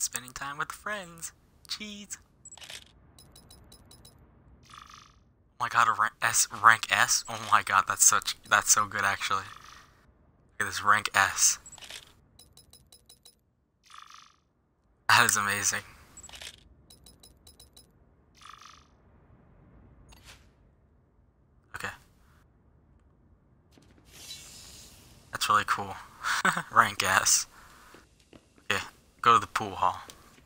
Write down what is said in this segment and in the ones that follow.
spending time with friends. Jeez. Oh my god, a rank S? Oh my god, that's so good actually. Look at this rank S. That is amazing. Okay. That's really cool. Rank S. Okay, go to the pool hall.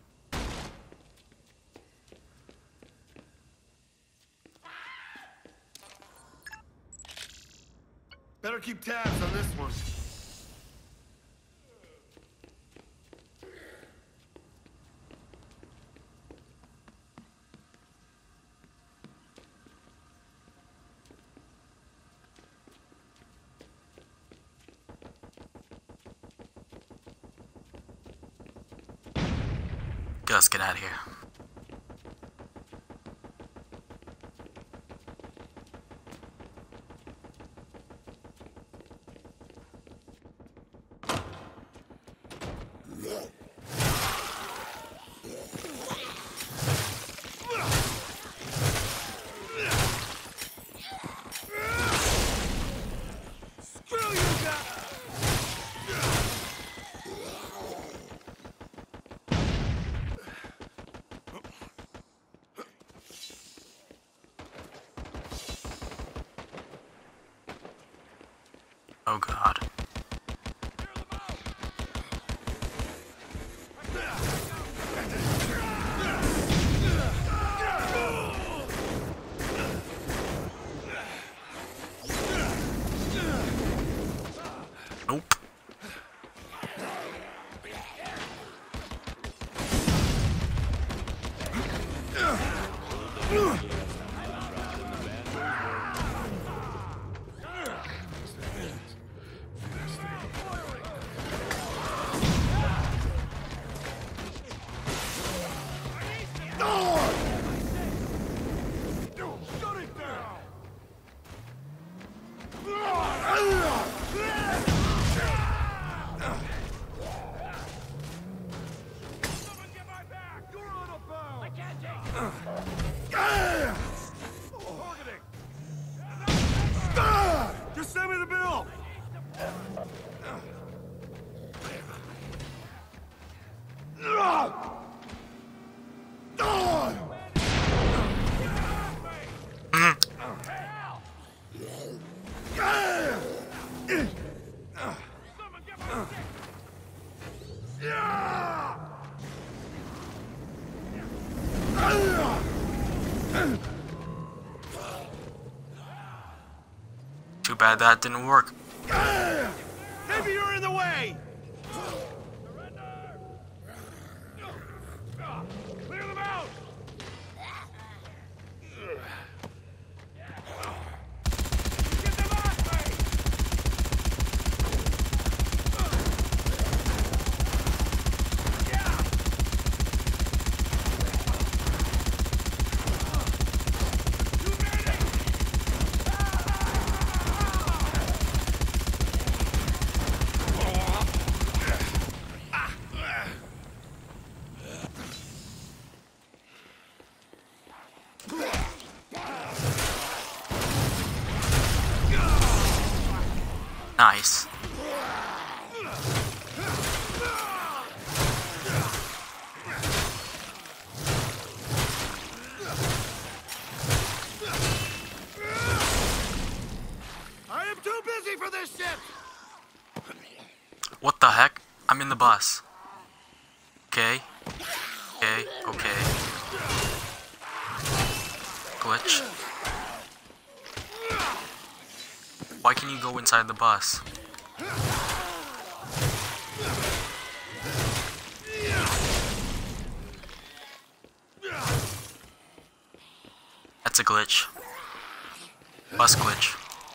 Better keep tabs on this one. Let's get out of here. Oh god. Nope. Just send me the bill! Too bad that didn't work. Maybe you're in the way! Clear them out! Get them off me! Nice. I am too busy for this shit! What the heck? I'm in the bus. Okay. Okay. Okay. Glitch. Why can you go inside the bus? That's a glitch. Bus glitch.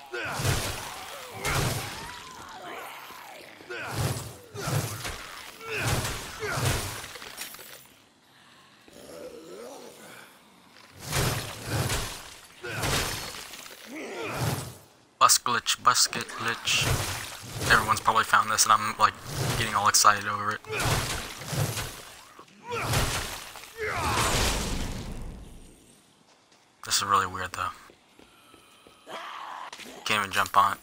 Bus glitch. Everyone's probably found this and I'm like getting all excited over it. This is really weird though. Can't even jump on it.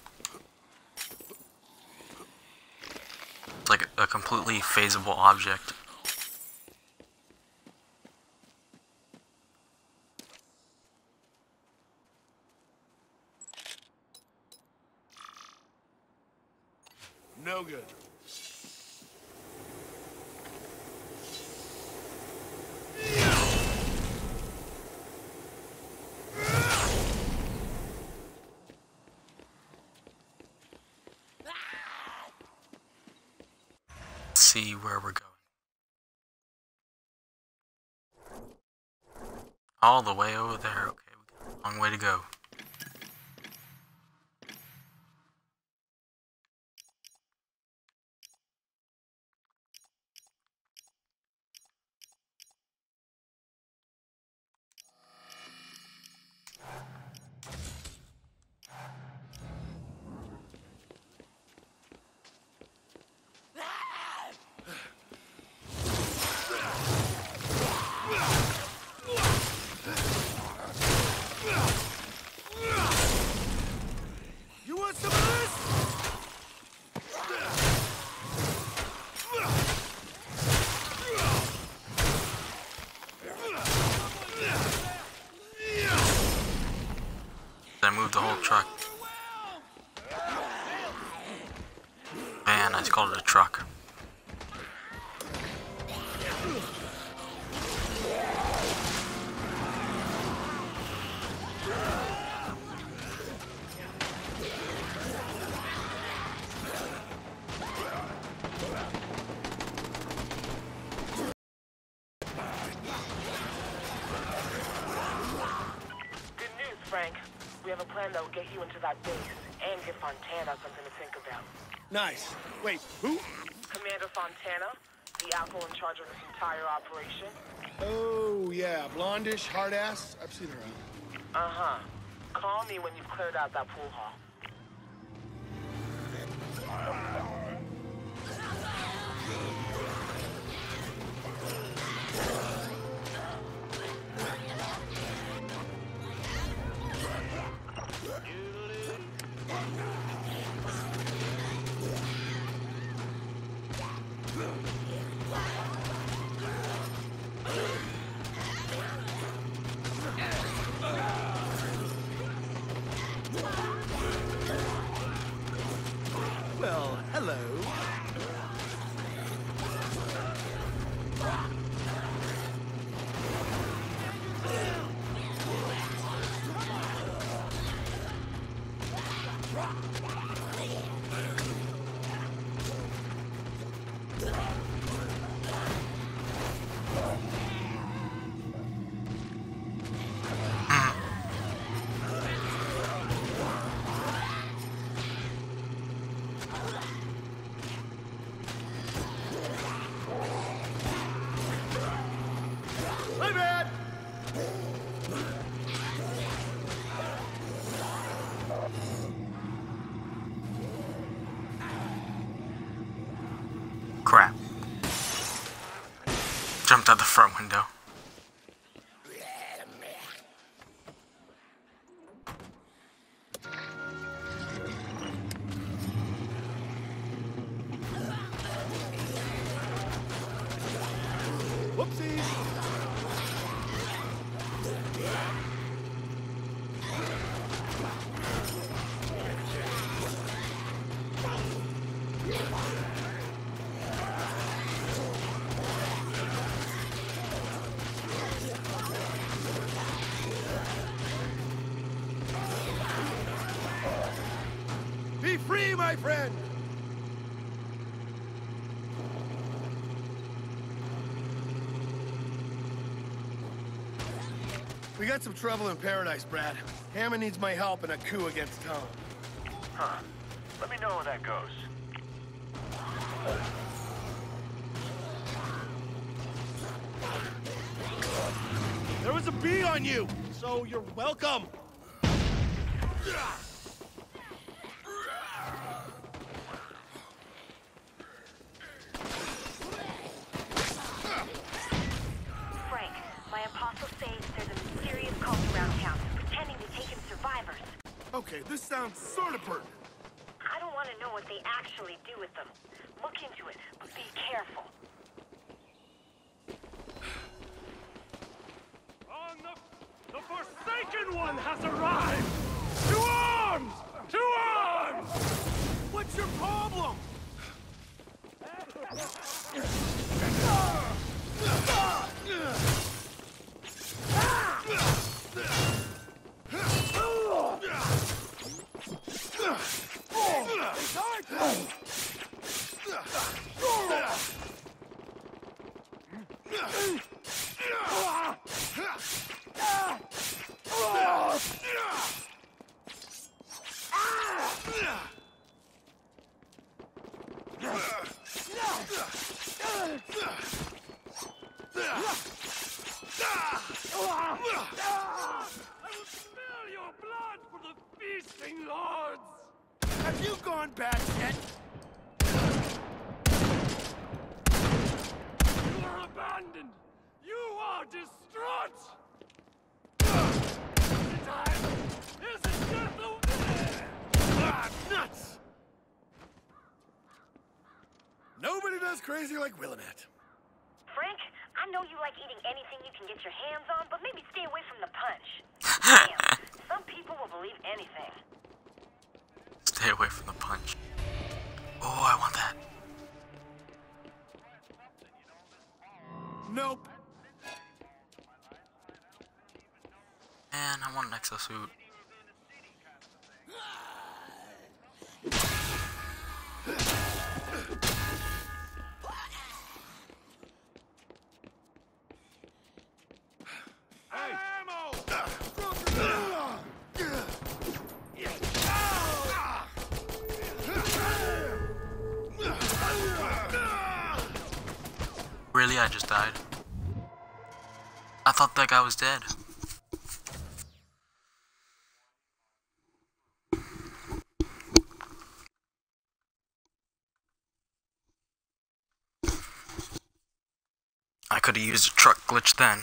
It's like a completely phaseable object. No good. Let's see where we're going. All the way over there. Okay, we got a long way to go. You want some of this? I moved the whole truck. Man, I just called it a truck. Frank, we have a plan that will get you into that base and give Fontana something to think about. Nice. Wait, who? Commander Fontana, the asshole in charge of this entire operation. Oh, yeah. Blondish, hard ass. I've seen her out. Uh-huh. Call me when you've cleared out that pool hall. Well, hello. My bad. Crap. Jumped out the front window. Whoopsies. Be free, my friend! We got some trouble in Paradise, Brad. Hammond needs my help in a coup against Tom. Huh. Let me know how that goes. There was a bee on you, so you're welcome. Frank, my apostle says there's a mysterious cult around town. Okay, this sounds sort of pertinent. I don't want to know what they actually do with them. Look into it, but be careful. The Forsaken One has arrived! To arms! To arms! What's your problem? Smell your blood for the feasting lords! Have you gone back yet? You are abandoned! You are distraught! The time is a death of Ah, nuts! Nobody does crazy like Willamette. Frank, I know you like eating anything you can get your hands on, but maybe stay away from the punch. Damn, some people will believe anything. Stay away from the punch. Oh, I want that. Nope. Man, I want an exosuit. Really? I just died? I thought that guy was dead. I could have used a truck glitch then.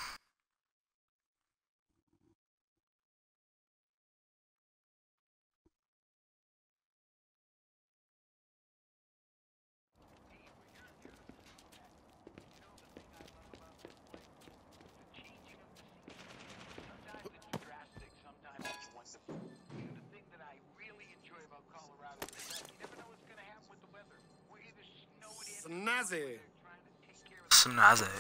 Snazzy. Snaze.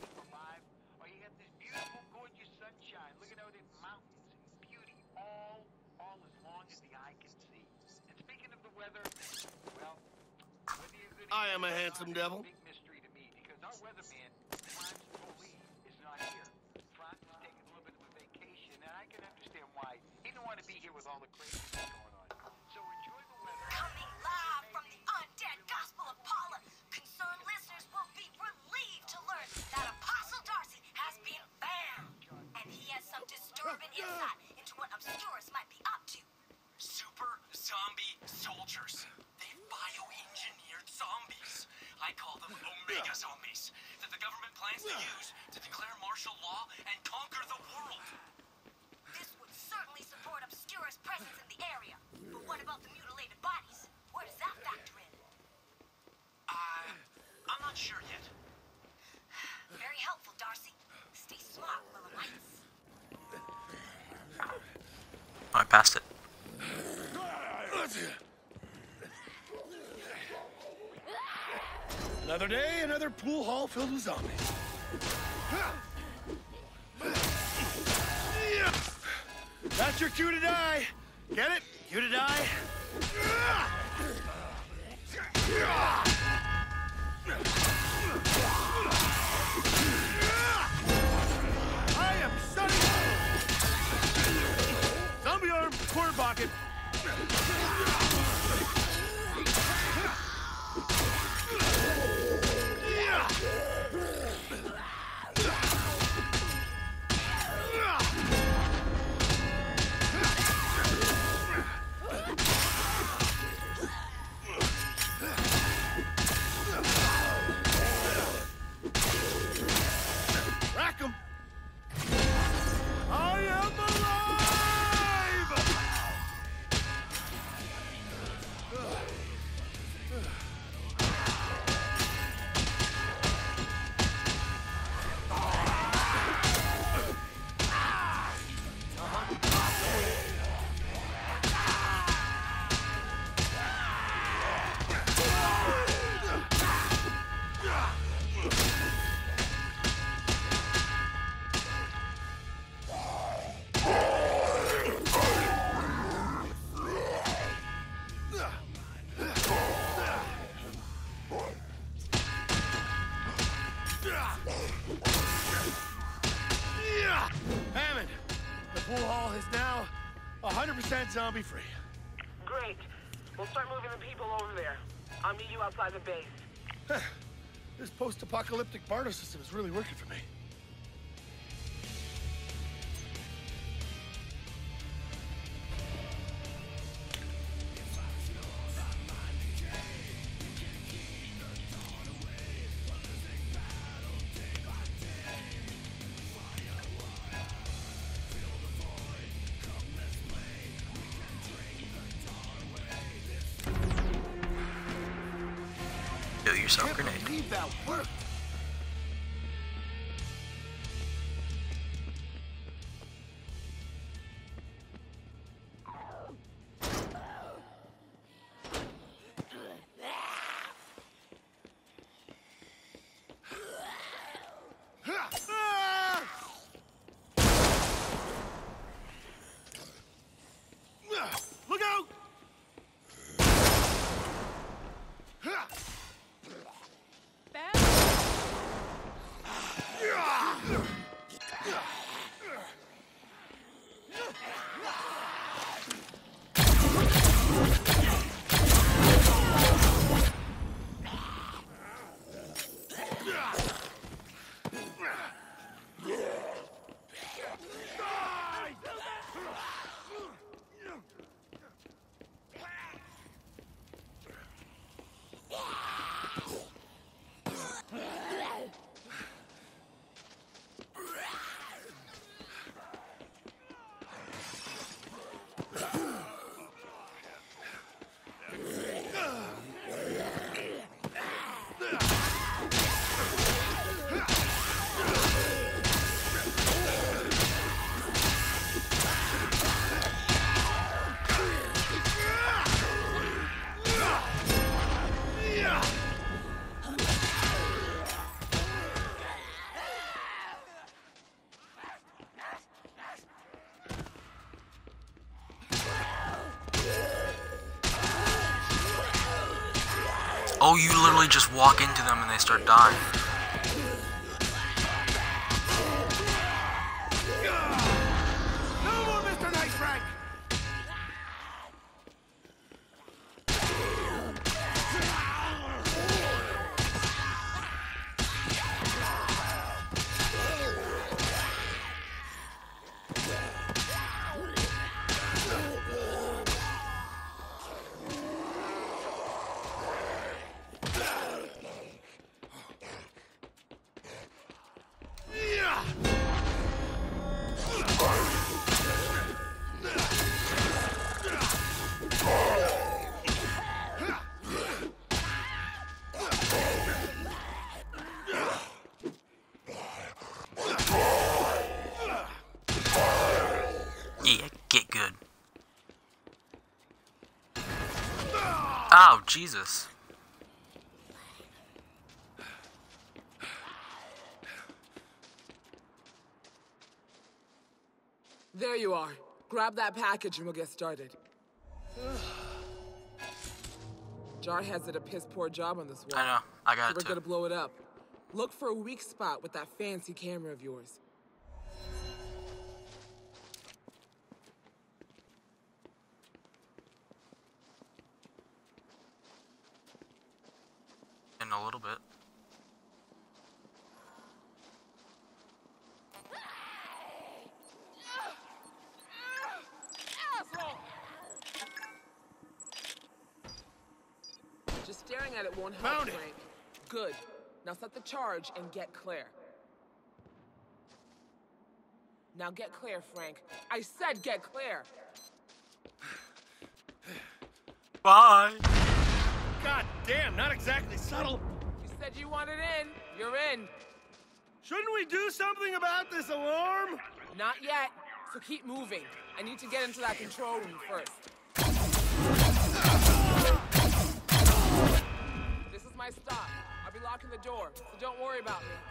I am a handsome devil. Big mystery to me because our weatherman, Franz Foley, is not here. Franz is taking a little bit of a vacation, and I can understand why. He didn't want to be here with all the craziness going on. So enjoy the weather. Coming live from the undead Gospel of Paula, concerned listeners will be relieved to learn that Apostle Darcy has been found, and he has some disturbing insight into what Obscurus might be up to. Super zombie soldiers. They bioengineered zombies. I call them Omega zombies that the government plans to use to declare martial law and conquer the world. This would certainly support Obscurus' presence in the area. But what about the mutilated bodies? Where does that factor in? I'm not sure yet. Very helpful, Darcy. Stay smart, Willamites. I passed it. Another day, another pool hall filled with zombies. That's your cue to die. Get it? Cue to die. I am shutting. Zombie arm, corner pocket. Yeah! Hammond, the pool hall is now 100% zombie-free. Great. We'll start moving the people over there. I'll meet you outside the base. This post-apocalyptic barter system is really working for me. Do yourself a I grenade. can't believe that worked. Look out! Oh, you literally just walk into them and they start dying. No more Mr. Nice Rank! Yeah, get good. Oh, Jesus. There you are. Grab that package and we'll get started. Jarhead's did a piss-poor job on this one. I know. I got So it we're too. gonna blow it up. Look for a weak spot with that fancy camera of yours. In a little bit. Just staring at it won't help, Found it. Frank. Good. Now set the charge and get clear. Now get clear, Frank. I said get clear. Bye. God damn, not exactly subtle. You said you wanted in. You're in. Shouldn't we do something about this alarm? Not yet. So keep moving. I need to get into that control room first. This is my stop. I'll be locking the door, so don't worry about me.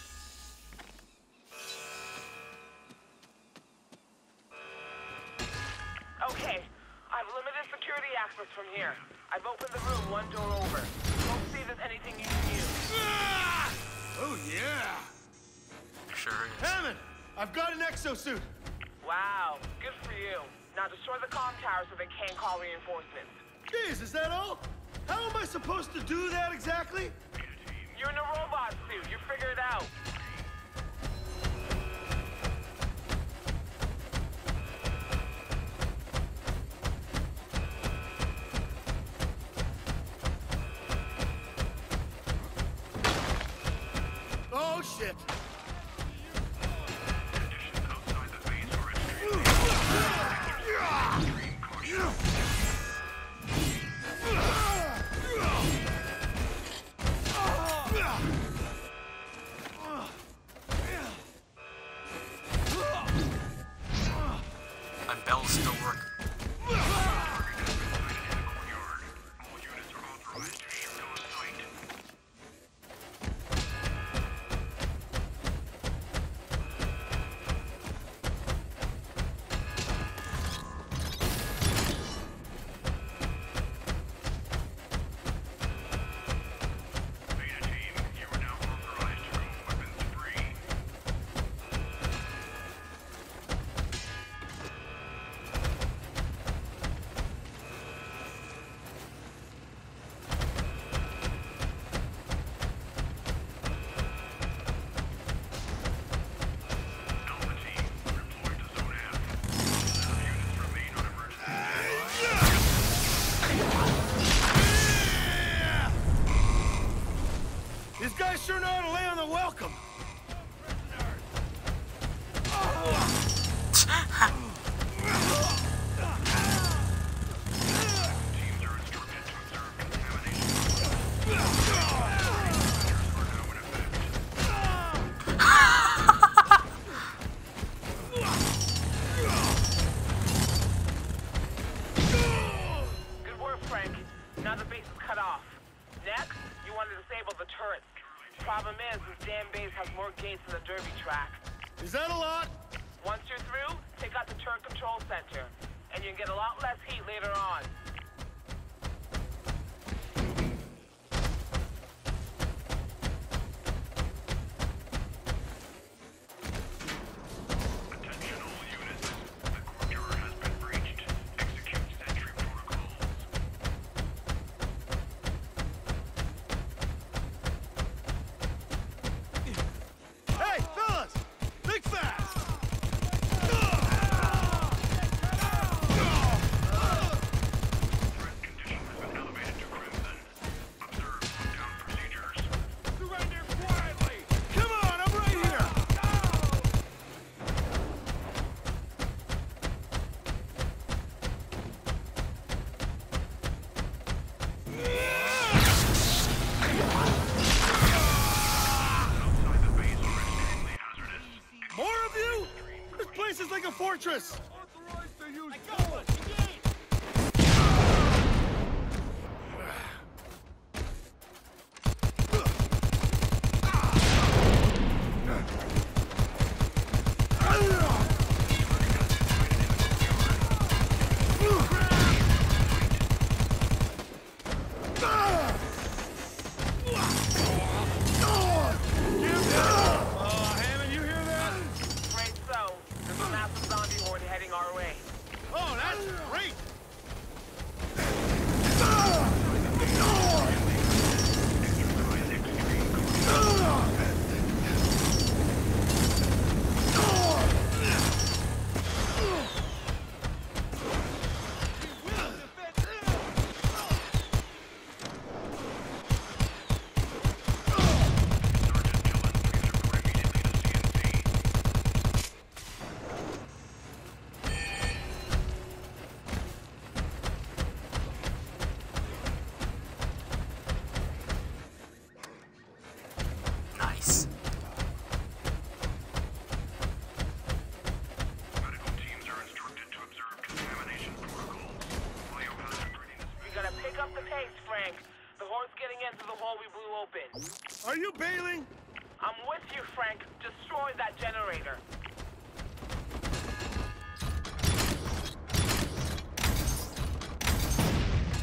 Okay, I've limited security access from here. I've opened the room one door over. Don't see if there's anything you can use. Oh, yeah. Sure is. Hammond, I've got an exosuit. Wow, good for you. Now destroy the comm tower so they can't call reinforcements. Jeez, is that all? How am I supposed to do that exactly? You're in a robot suit. You figure it out. Oh, shit. My bell's still working. These guys sure know how to lay on the welcome. Good work, Frank. Now the base is cut off. Next, you want to disable the turrets. Problem is, this damn base has more gates than the derby track. Is that a lot? Once you're through, take out the turret control center, and you can get a lot less heat later on. Hey, fellas! Think fast! Come on, I'm right here! More of you? This place is like a fortress! Authorized to use force! Hammond, you hear that? Right so, there's a massive zombie horde heading our way. Oh, that's great! Nice. You gotta pick up the pace, Frank. The horde's getting into the hole we blew open. Are you bailing? I'm with you, Frank. Destroy that generator.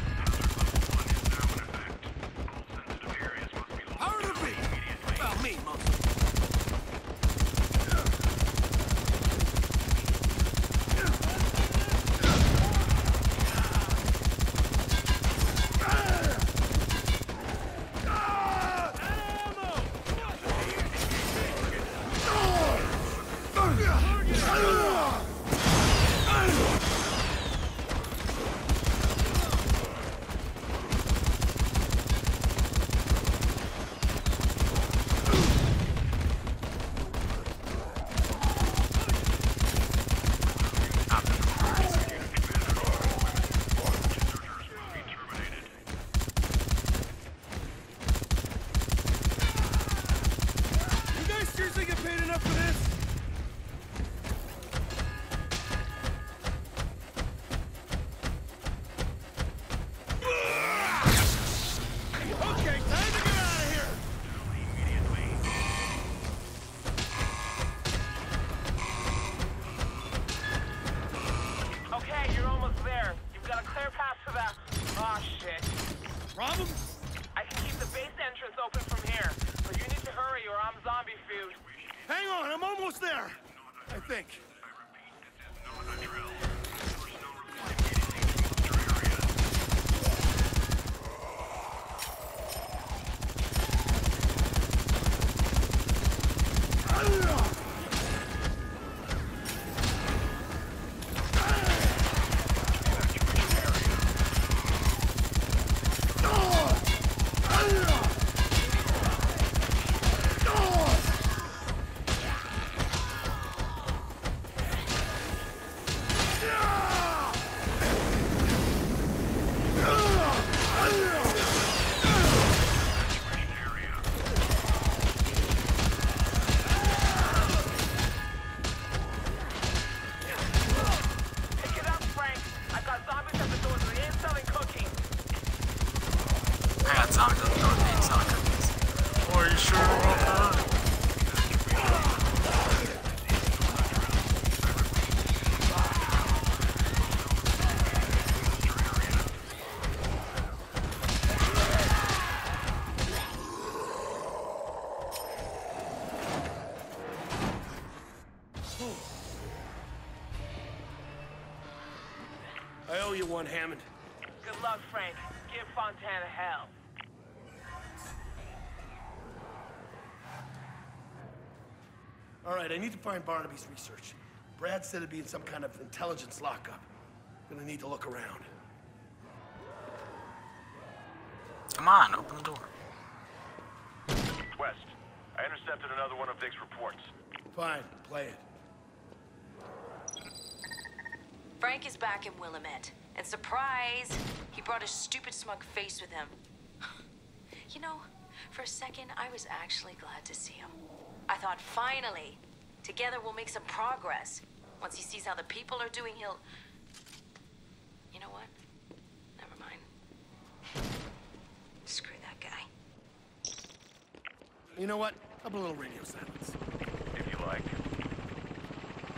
Power to the beat! Well, me, mother. You guys seriously get paid enough for this? Okay, time to get out of here! Okay, you're almost there. You've got a clear path to that. Oh shit. Problem? I can keep the base entrance open from here, but you need to hurry or I'm zombie food. Hang on, I'm almost there. I think. Pick it up, Frank. I've got zombies at the doors. They ain't selling cookies. I got zombies at the door. They ain't selling cookies. Are you sure about that? I owe you one, Hammond. Good luck, Frank. Give Fontana hell. All right, I need to find Barnaby's research. Brad said it'd be in some kind of intelligence lockup. Gonna need to look around. Come on, open the door. West, I intercepted another one of Vic's reports. Fine, play it. Frank is back in Willamette. And surprise, he brought a stupid smug face with him. You know, for a second, I was actually glad to see him. I thought, finally, together we'll make some progress. Once he sees how the people are doing, he'll... You know what? Never mind. Screw that guy. You know what? How about a little radio silence? If you like.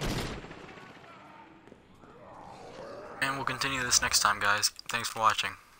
And we'll continue this next time, guys. Thanks for watching.